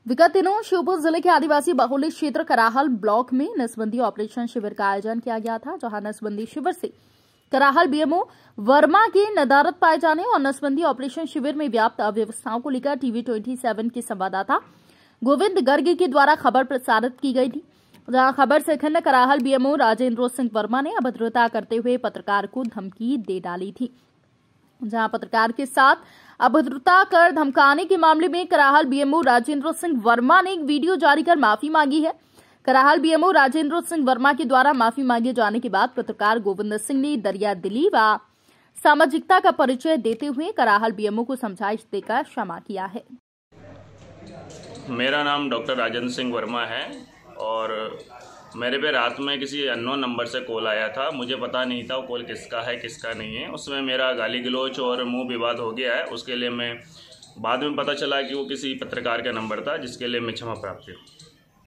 विगत दिनों श्योपुर जिले के आदिवासी बहुल क्षेत्र कराहल ब्लॉक में नसबंदी ऑपरेशन शिविर का आयोजन किया गया था, जहां नसबंदी शिविर से कराहल बीएमओ वर्मा के नदारत पाए जाने और नसबंदी ऑपरेशन शिविर में व्याप्त अव्यवस्थाओं को लेकर टीवी 27 के संवाददाता गोविंद गर्ग के द्वारा खबर प्रसारित की गई थी। जहां खबर से खिन्न कराहल बीएमओ राजेंद्र सिंह वर्मा ने अभद्रता करते हुए पत्रकार को धमकी दे डाली थी। जहां पत्रकार के साथ अभद्रता कर धमकाने के मामले में कराहल बीएमओ राजेंद्र सिंह वर्मा ने एक वीडियो जारी कर माफी मांगी है। कराहल बीएमओ राजेंद्र सिंह वर्मा के द्वारा माफी मांगे जाने के बाद पत्रकार गोविंद सिंह ने दरिया दिली व सामाजिकता का परिचय देते हुए कराहल बीएमओ को समझाइश देकर क्षमा किया है। मेरा नाम डॉक्टर राजेंद्र सिंह वर्मा है और मेरे पे रात में किसी अननोन नंबर से कॉल आया था। मुझे पता नहीं था वो कॉल किसका है किसका नहीं है। उसमें मेरा गाली गलौच और मुंह विवाद हो गया है। उसके लिए मैं बाद में पता चला कि वो किसी पत्रकार का नंबर था, जिसके लिए मैं क्षमा प्राप्त हूँ।